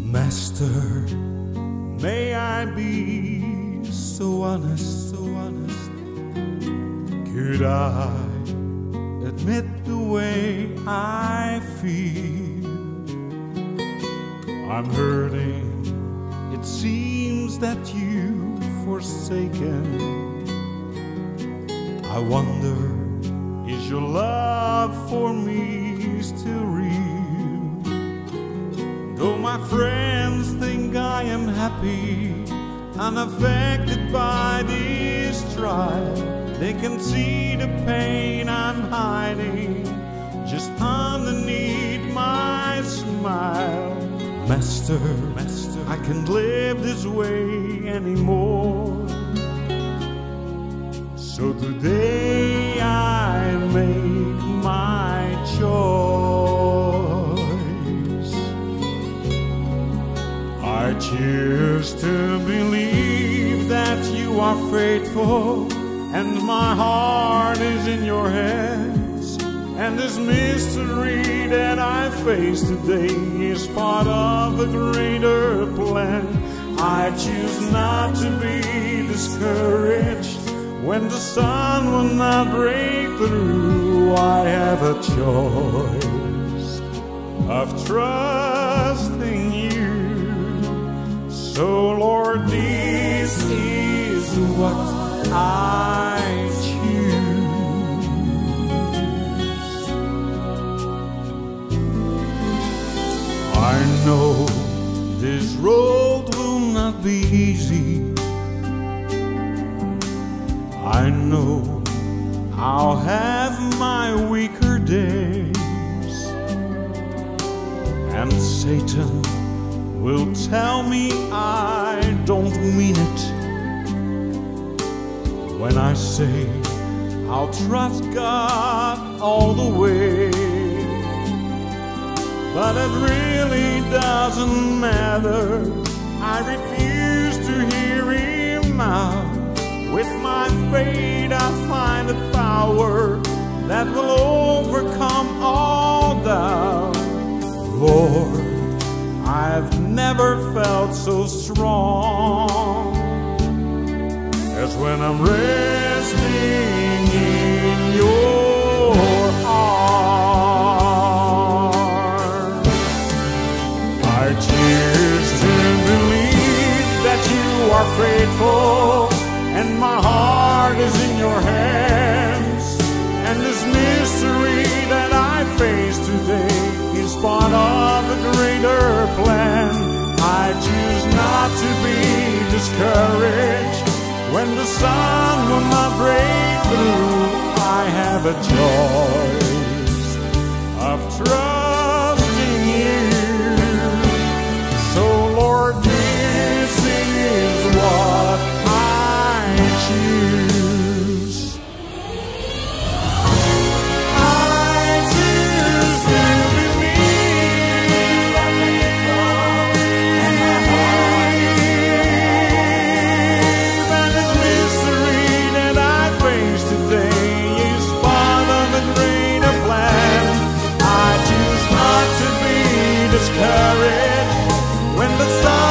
Master, may I be so honest, so honest? Could I admit the way I feel? I'm hurting, it seems that you've forsaken. I wonder, is your love for me still real? Though my friends think I am happy, unaffected by this trial, they can see the pain I'm hiding just underneath my smile. Master, Master, I can't live this way anymore. So today I make my choice. I choose to believe that you are faithful, and my heart is in your hands. And this mystery that I face today is part of a greater plan. I choose not to be discouraged when the sun will not break through. I have a choice of trusting you. So Lord, this is what I choose. I know this road will not be easy. I know I'll have my weaker days, and Satan will tell me I don't mean it when I say I'll trust God all the way. But it really doesn't matter, I refuse to hear him out. With my faith I find a power that will overcome all doubt. Lord, I've never felt so strong as when I'm resting in your arms. I choose to believe that you are faithful, and my heart is in your hands. And this mystery that I face today is part of a greater plan. I choose not to be discouraged when the sun will not break through. I have a choice of trusting you. So Lord, this is what I choose. I choose to believe that and my heart and this mystery that I face today is part of a greater plan. I choose not to be discouraged when the sun